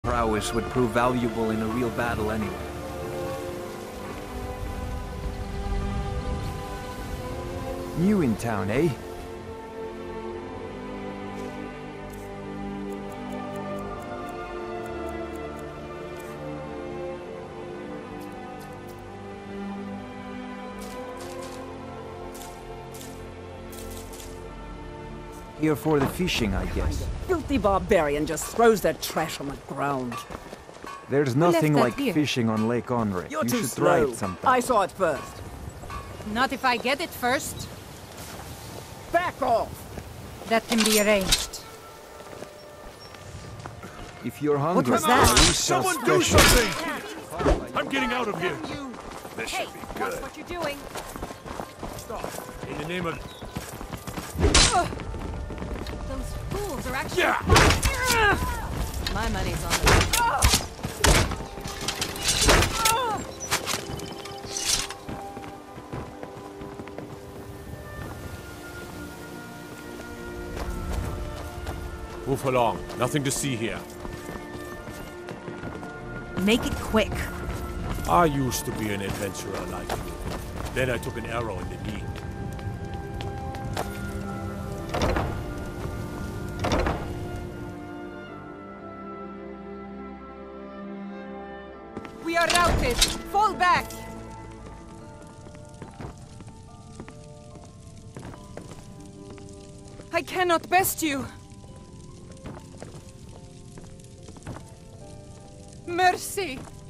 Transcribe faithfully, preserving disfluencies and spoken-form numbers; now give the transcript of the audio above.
prowess would prove valuable in a real battle anyway. New in town, eh? Here for the fishing, I guess. Filthy barbarian just throws their trash on the ground. There's nothing like fishing on Lake Onre. You're you too should slow. try it sometime. I saw it first. Not if I get it first. Back off! That can be arranged. If you're hungry, was that? there is some Someone do special- something! I'm getting out of here. This Hey, should be watch good. what you're doing. Stop. In the name of... Those fools are actually... Yeah! My money's on them. Move along. Nothing to see here. Make it quick. I used to be an adventurer like you. Then I took an arrow in the knee. We are routed. Fall back. I cannot best you. Mercy.